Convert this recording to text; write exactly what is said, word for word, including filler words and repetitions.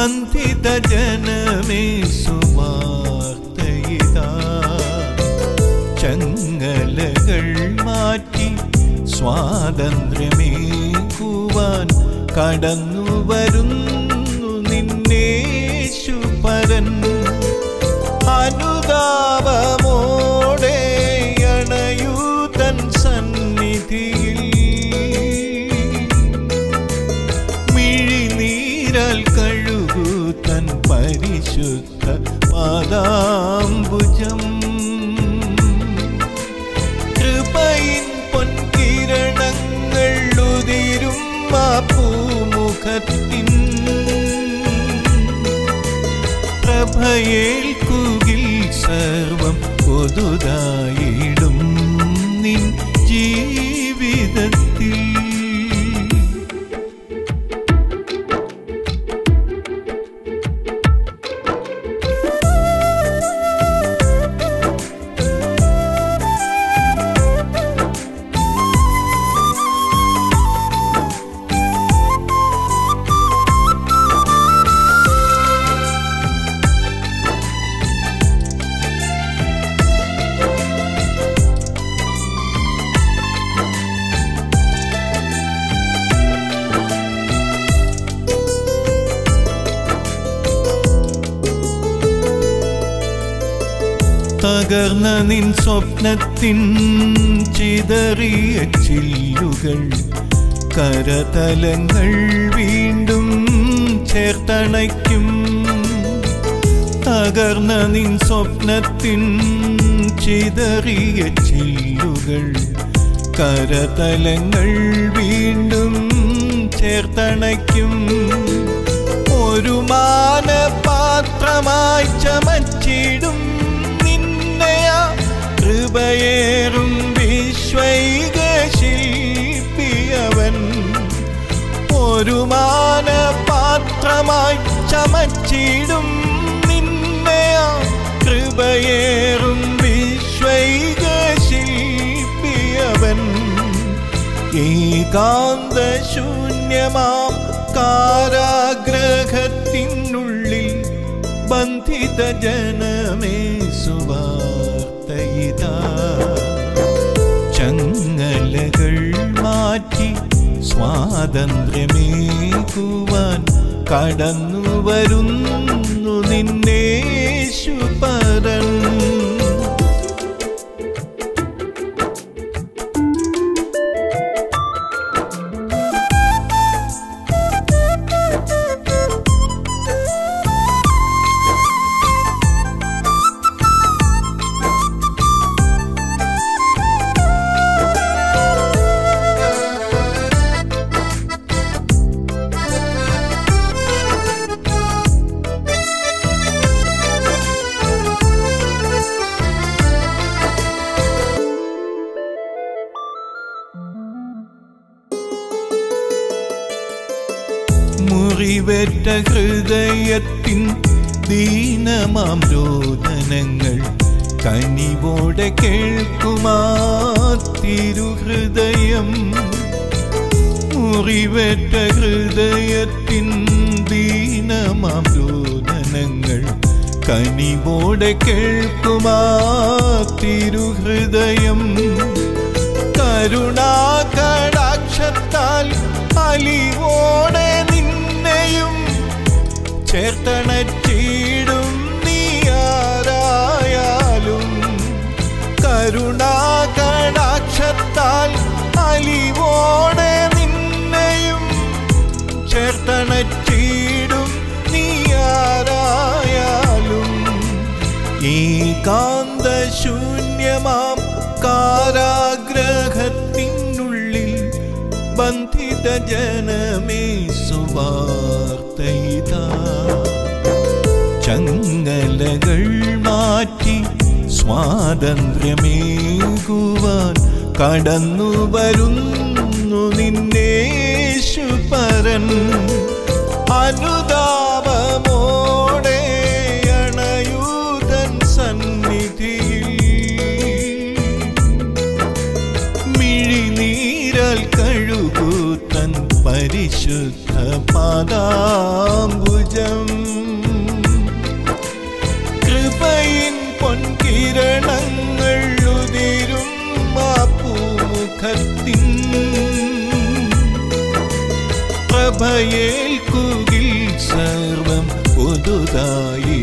ബന്ധിത ജനമേ സുവാർത്തയിതാ ചങ്ങലകൾ മാറ്റി സ്വാതന്ത്ര്യമേകുവാൻ കടന്നു വരുന്നു നിന്നേശുപരൻ അനുതാപമോടെ അണയൂ തൻ സന്നിധിയിൽ മിഴിനീരാൽ കഴുകൂ തൻ പരിശുദ്ധ പാദാംബുജം കൃപയിൻ പൊൻകിരണങ്ങൾ ഉതിരും ആ പൂമുഖത്തിൻ പ്രഭയേൽക്കുകിൽ സർവം പുതുതായിടും നിൻ ജീവിതത്തിൽ തകർന്ന നിൻ സ്വപ്നത്തിൻ ചിതറിയ ചില്ലുകൾ കരതലങ്ങൾ വീണ്ടും ചേർത്തണയ്ക്കും തകർന്ന നിൻ സ്വപ്നത്തിൻ ചിതറിയ ചില്ലുകൾ കരതലങ്ങൾ വീണ്ടും ചേർത്തണയ്ക്കും ഒരു മാനപാത്രമായി ചമച്ചിടും കൃപയേറും വിശ്വൈക ശില്പിയവൻ ഒരു മാനപാത്രമായി ചമച്ചിടും നിന്നെ കൃപയേറും വിശ്വൈക ശില്പിയവൻ ഏകാന്ത ശൂന്യമാം കാരാഗ്രഹത്തിനുള്ളിൽ ബന്ധിത ജനമേ സുവാർത്തയിതാ ചങ്ങലകൾ മാറ്റി സ്വാതന്ത്ര്യമേകുവാൻ കടന്നു വരുന്നു നിന്നേശുപരൻ മുറിവേറ്റ ഹൃദയത്തിൻ ദീനമാം രോദനങ്ങൾ കനിവോടെ കേൾക്കുമാ തിരുഹൃദയം മുറിവേറ്റ ഹൃദയത്തിൻ ദീനമാം രോദനങ്ങൾ കനിവോടെ കേൾക്കുമാ തിരുഹൃദയം കരുണാകടാക്ഷത്താൽ അലിവോടെ നിന്നെയും ചേർത്തണച്ചിടും നീ ആരായാലും കരുണാകടാക്ഷത്താൽ അലിവോടെ നിന്നെയും ചേർത്തണച്ചിടും നീ ആരായാലും ഏകാന്ത ശൂന്യമാം കാരാഗ്രഹത്തിനുള്ളിൽ ബന്ധിത ജനമേ സുവാർത്തയിതാ ചങ്ങലകൾ മാറ്റി സ്വാതന്ത്ര്യമേകുവാൻ കടന്നു വരുന്നു നിന്നേശുപരൻ അനുതാപമോടെ അണയൂ തൻ സന്നിധിയിൽ മിഴിനീരാൽ കഴുകൂ തൻ പരിശുദ്ധ പാദാംബുജം പ്രഭയേൽക്കുകിൽ സർവം പുതുതായി